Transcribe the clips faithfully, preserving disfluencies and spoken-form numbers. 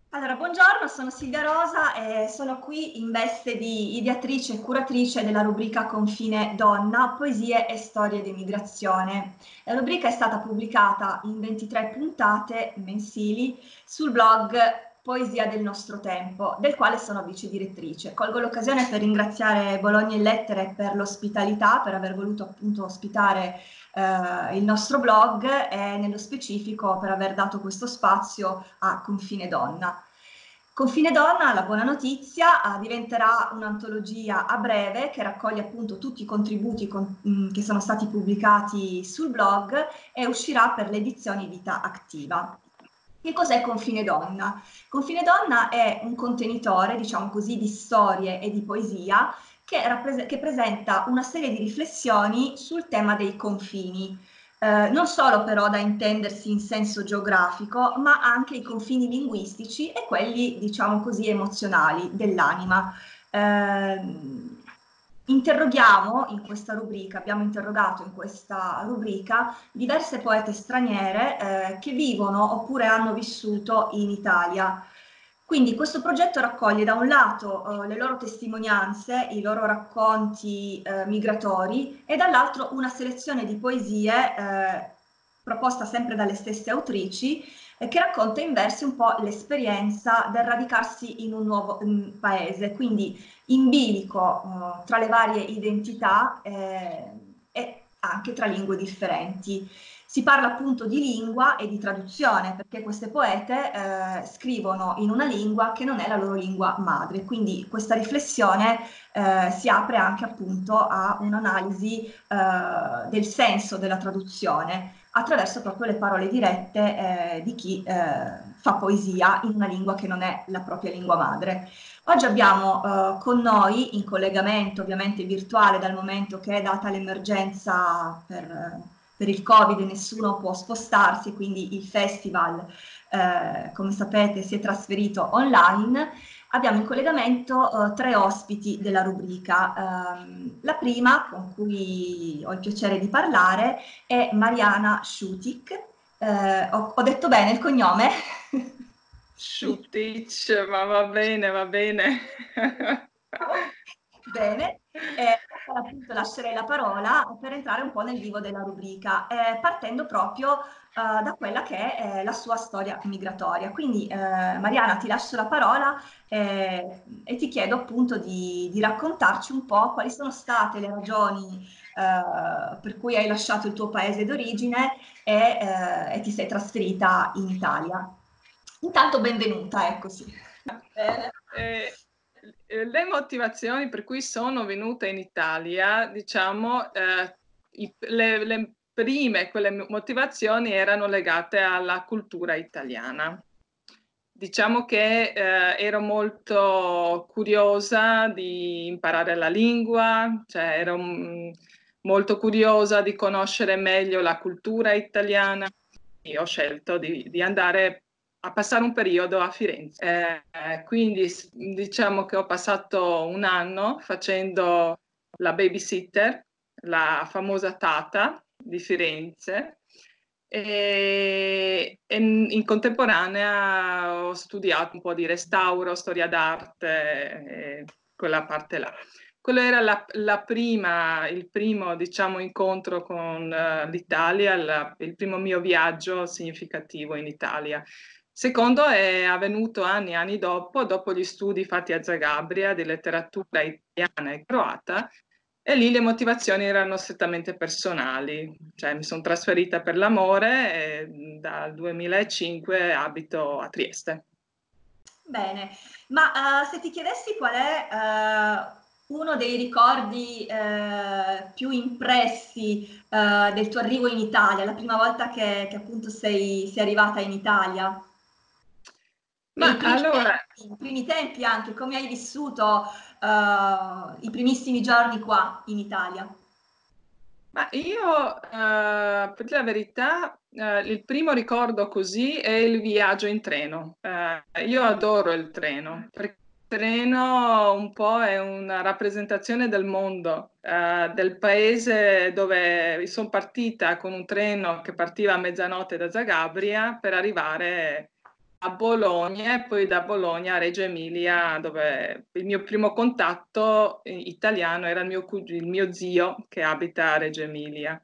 Allora, buongiorno, sono Silvia Rosa e sono qui in veste di ideatrice e curatrice della rubrica Confine Donna, Poesie e Storie di Migrazione. La rubrica è stata pubblicata in ventitré puntate mensili sul blog Poesia del nostro tempo, del quale sono vice direttrice. Colgo l'occasione per ringraziare Bologna in Lettere per l'ospitalità, per aver voluto appunto ospitare eh, il nostro blog e nello specifico per aver dato questo spazio a Confine Donna. Confine Donna, la buona notizia, eh, diventerà un'antologia a breve che raccoglie appunto tutti i contributi con, mh, che sono stati pubblicati sul blog e uscirà per le edizioni Vita Activa. Che cos'è Confine Donna? Confine Donna è un contenitore, diciamo così, di storie e di poesia che, che presenta una serie di riflessioni sul tema dei confini, eh, non solo però da intendersi in senso geografico, ma anche i confini linguistici e quelli, diciamo così, emozionali dell'anima. Eh, interroghiamo in questa rubrica, abbiamo interrogato in questa rubrica diverse poete straniere eh, che vivono oppure hanno vissuto in Italia. Quindi questo progetto raccoglie da un lato eh, le loro testimonianze, i loro racconti eh, migratori e dall'altro una selezione di poesie eh, proposta sempre dalle stesse autrici eh, che racconta in versi un po' l'esperienza del radicarsi in un nuovo in paese, quindi in bilico eh, tra le varie identità eh, e anche tra lingue differenti. Si parla appunto di lingua e di traduzione, perché queste poete eh, scrivono in una lingua che non è la loro lingua madre, quindi questa riflessione eh, si apre anche appunto a un'analisi eh, del senso della traduzione attraverso proprio le parole dirette eh, di chi eh, fa poesia in una lingua che non è la propria lingua madre. Oggi abbiamo eh, con noi, in collegamento ovviamente virtuale dal momento che è data l'emergenza per, per il Covid, nessuno può spostarsi, quindi il festival, eh, come sapete, si è trasferito online. Abbiamo in collegamento eh, tre ospiti della rubrica. Um, la prima, con cui ho il piacere di parlare, è Mariana Schutik. Eh, ho, ho detto bene il cognome? Sciutic, ma va bene, va bene. Bene, eh, appunto lascerei la parola per entrare un po' nel vivo della rubrica, eh, partendo proprio eh, da quella che è eh, la sua storia migratoria. Quindi, eh, Mariana, ti lascio la parola eh, e ti chiedo appunto di, di raccontarci un po' quali sono state le ragioni eh, per cui hai lasciato il tuo paese d'origine e, eh, e ti sei trasferita in Italia. Intanto benvenuta, eccoci. Bene. Eh, eh, le motivazioni per cui sono venuta in Italia, diciamo, eh, i- le, le prime, quelle motivazioni erano legate alla cultura italiana. Diciamo che eh, ero molto curiosa di imparare la lingua, cioè ero mm, molto curiosa di conoscere meglio la cultura italiana e ho scelto di, di andare a passare un periodo a Firenze. Eh, quindi s- diciamo che ho passato un anno facendo la babysitter, la famosa Tata di Firenze, e, e in contemporanea ho studiato un po' di restauro, storia d'arte, e quella parte là. Quello era la, la prima, il primo, diciamo, incontro con eh, l'Italia, la- il primo mio viaggio significativo in Italia. Secondo è avvenuto anni e anni dopo, dopo gli studi fatti a Zagabria di letteratura italiana e croata, e lì le motivazioni erano strettamente personali, cioè mi sono trasferita per l'amore e dal duemilacinque abito a Trieste. Bene, ma eh, se ti chiedessi qual è eh, uno dei ricordi eh, più impressi eh, del tuo arrivo in Italia, la prima volta che, che appunto sei, sei arrivata in Italia, e i Ma primi allora, tempi, i primi tempi anche, come hai vissuto eh, i primissimi giorni qua in Italia? ma io, eh, per dire la verità, eh, il primo ricordo così è il viaggio in treno. Eh, io adoro il treno, perché il treno un po' è una rappresentazione del mondo, eh, del paese dove sono partita con un treno che partiva a mezzanotte da Zagabria per arrivare a Bologna e poi da Bologna a Reggio Emilia, dove il mio primo contatto italiano era il mio, il mio zio che abita a Reggio Emilia.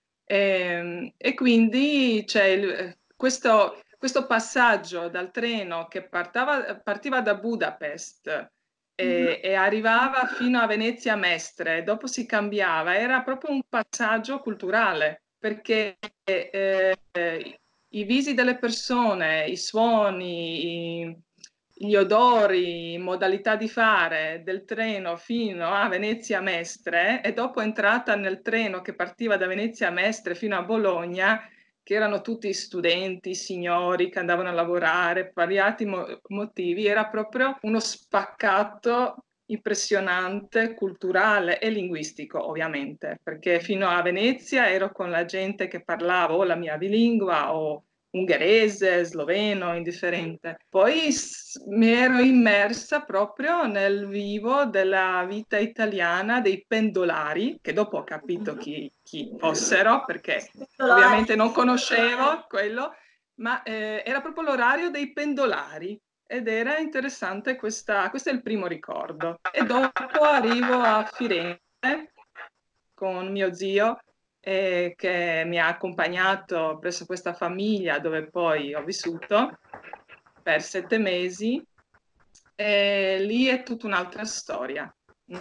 E, e quindi c'è il, questo, questo passaggio dal treno che partava, partiva da Budapest e, e arrivava fino a Venezia Mestre, dopo si cambiava, era proprio un passaggio culturale, perché eh, i visi delle persone, i suoni, i- gli odori, modalità di fare del treno fino a Venezia Mestre e dopo entrata nel treno che partiva da Venezia Mestre fino a Bologna, che erano tutti studenti, signori che andavano a lavorare, per svariati mo- motivi, era proprio uno spaccato impressionante, culturale e linguistico, ovviamente, perché fino a Venezia ero con la gente che parlava o la mia bilingua o ungherese, sloveno, indifferente. Poi s- mi ero immersa proprio nel vivo della vita italiana dei pendolari, che dopo ho capito chi, chi fossero, perché ovviamente non conoscevo quello, ma eh, era proprio l'orario dei pendolari. Ed era interessante questa, questo è il primo ricordo. E dopo arrivo a Firenze con mio zio eh, che mi ha accompagnato presso questa famiglia dove poi ho vissuto per sette mesi. E lì è tutta un'altra storia. Mm.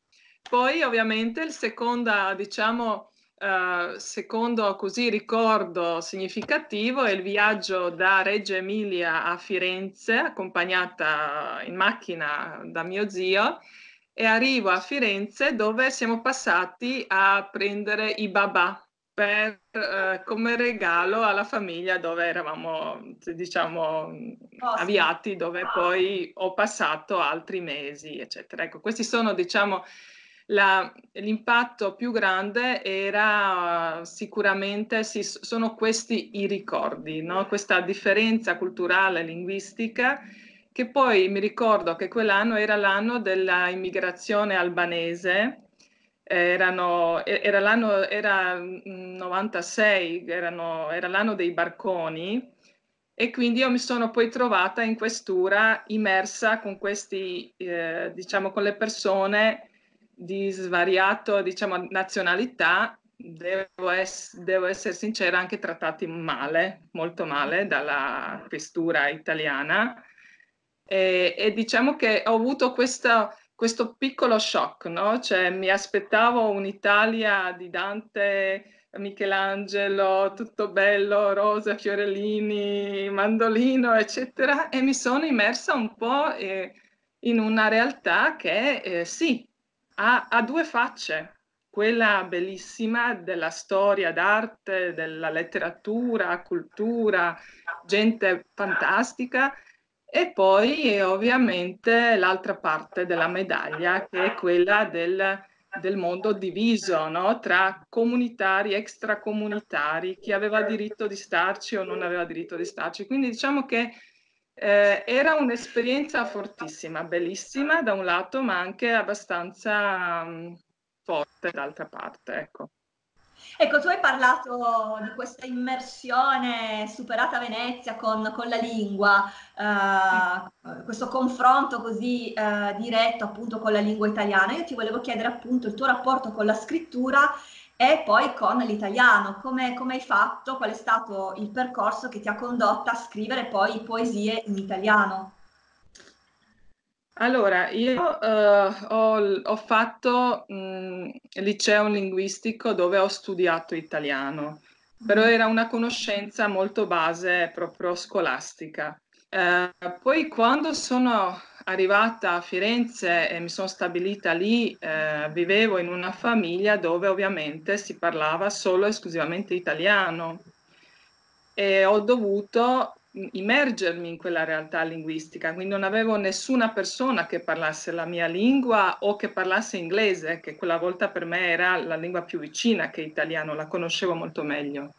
Poi ovviamente il seconda, diciamo, eh, secondo così ricordo significativo è il viaggio da Reggio Emilia a Firenze, accompagnata in macchina da mio zio, e arrivo a Firenze dove siamo passati a prendere i babà per, eh, come regalo alla famiglia dove eravamo, diciamo, avviati, dove poi ho passato altri mesi, eccetera. Ecco, questi sono, diciamo, la- l'impatto più grande era uh, sicuramente, sì, sono questi i ricordi, no? Questa differenza culturale, linguistica, che poi mi ricordo che quell'anno era l'anno della immigrazione albanese, erano, era l'anno, era novantasei, erano, era l'anno dei barconi e quindi io mi sono poi trovata in questura immersa con questi, eh, diciamo, con le persone di svariato, diciamo, nazionalità, devo, ess- devo essere sincera, anche trattati male, molto male dalla questura italiana. E, e diciamo che ho avuto questa, questo piccolo shock, no? Cioè mi aspettavo un'Italia di Dante, Michelangelo, tutto bello, rosa, fiorellini, mandolino, eccetera, e mi sono immersa un po' eh, in una realtà che eh, sì, ha, ha due facce, quella bellissima della storia d'arte, della letteratura, cultura, gente fantastica, e poi eh, ovviamente l'altra parte della medaglia, che è quella del, del mondo diviso, no? Tra comunitari, extracomunitari, chi aveva diritto di starci o non aveva diritto di starci. Quindi diciamo che eh, era un'esperienza fortissima, bellissima da un lato, ma anche abbastanza mh, forte d'altra parte, ecco. Ecco, tu hai parlato di questa immersione superata a Venezia con, con la lingua, eh, questo confronto così eh, diretto appunto con la lingua italiana. Io ti volevo chiedere appunto il tuo rapporto con la scrittura e poi con l'italiano. Come, come hai fatto? Qual è stato il percorso che ti ha condotta a scrivere poi poesie in italiano? Allora, io eh, ho, ho fatto mh, liceo linguistico dove ho studiato italiano, però Mhm. era una conoscenza molto base proprio scolastica. Eh, poi quando sono arrivata a Firenze e mi sono stabilita lì, eh, vivevo in una famiglia dove ovviamente si parlava solo e esclusivamente italiano e ho dovuto immergermi in quella realtà linguistica, quindi non avevo nessuna persona che parlasse la mia lingua o che parlasse inglese, che quella volta per me era la lingua più vicina che italiano, la conoscevo molto meglio.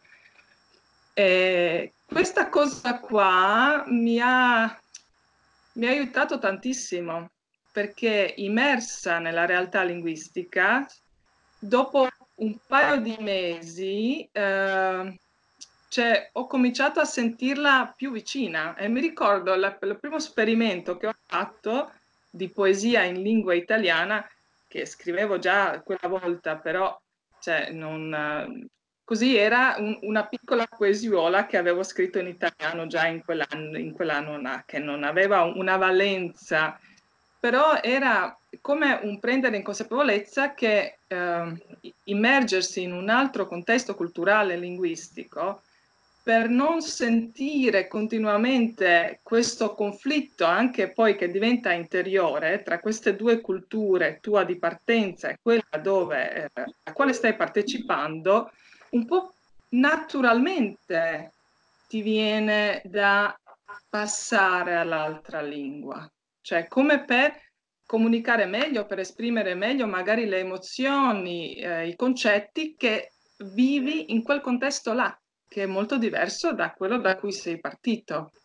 E questa cosa qua mi ha, mi ha aiutato tantissimo perché immersa nella realtà linguistica, dopo un paio di mesi, eh, cioè, ho cominciato a sentirla più vicina e mi ricordo la- il primo esperimento che ho fatto di poesia in lingua italiana, che scrivevo già quella volta, però cioè, non, eh, così era un- una piccola poesiola che avevo scritto in italiano già in quell'anno, in quell'anno là, che non aveva una valenza, però era come un prendere in consapevolezza che eh, immergersi in un altro contesto culturale e linguistico per non sentire continuamente questo conflitto, anche poi che diventa interiore, tra queste due culture, tua di partenza e quella dove, eh, a quale stai partecipando, un po' naturalmente ti viene da passare all'altra lingua, cioè come per comunicare meglio, per esprimere meglio magari le emozioni, eh, i concetti che vivi in quel contesto là, che è molto diverso da quello da cui sei partito.